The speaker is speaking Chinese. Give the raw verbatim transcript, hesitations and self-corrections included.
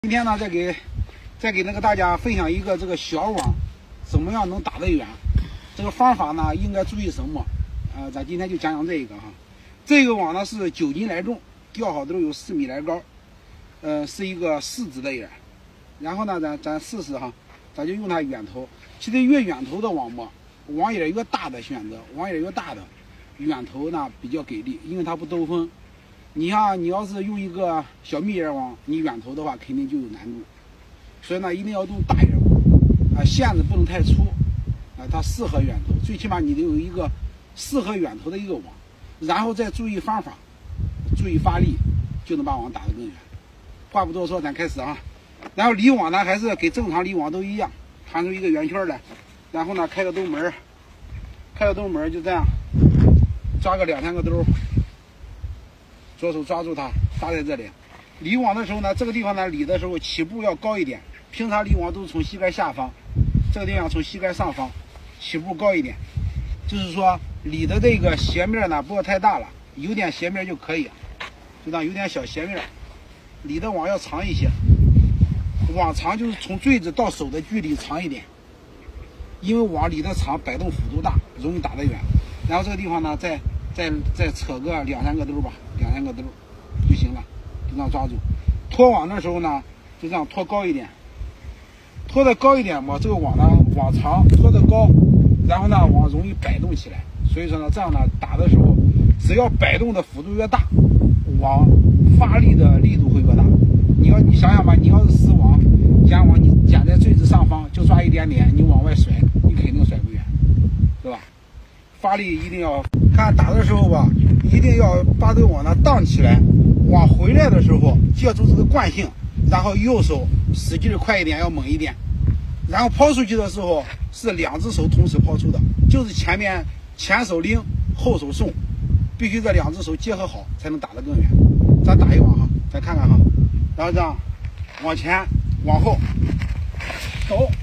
今天呢，再给再给那个大家分享一个这个小网怎么样能打得远。这个方法呢，应该注意什么？呃，咱今天就讲讲这个哈。这个网呢是九斤来重，钓好都有四米来高，呃，是一个四指的眼。然后呢，咱咱试试哈，咱就用它远投。其实越远投的网嘛，网眼越大的选择，网眼越大的远投呢比较给力，因为它不兜风。你像你要是用一个小蜜眼网，你远投的话肯定就有难度，所以呢一定要用大眼网啊，线子不能太粗啊，它适合远投，最起码你得有一个适合远投的一个网，然后再注意方法，注意发力，就能把网打得更远。话不多说，咱开始啊。然后离网呢还是跟正常离网都一样，弹出一个圆圈来，然后呢开个兜门，开个兜门就这样，抓个两三个兜。左手抓住它，搭在这里。离网的时候呢，这个地方呢理的时候起步要高一点。平常离网都是从膝盖下方，这个地方从膝盖上方，起步高一点。就是说理的这个斜面呢不要太大了，有点斜面就可以，就当有点小斜面。理的网要长一些，网长就是从坠子到手的距离长一点，因为网理的长，摆动幅度大，容易打得远。然后这个地方呢再。再再扯个两三个兜吧，两三个兜就行了，就这样抓住。拖网的时候呢，就这样拖高一点，拖得高一点嘛，这个网呢网长，拖得高，然后呢网容易摆动起来。所以说呢，这样呢打的时候，只要摆动的幅度越大，网发力的力度会越大。你要你想想吧，你要是死网捡网，你捡在坠子上方就抓一点点，你往外甩，你肯定甩不远，是吧？发力一定要。看打的时候吧，一定要把这个网呢荡起来，往回来的时候借助这个惯性，然后右手使劲快一点，要猛一点，然后抛出去的时候是两只手同时抛出的，就是前面前手拎，后手送，必须这两只手结合好才能打得更远。咱打一网哈，再看看哈，然后这样往前往后走。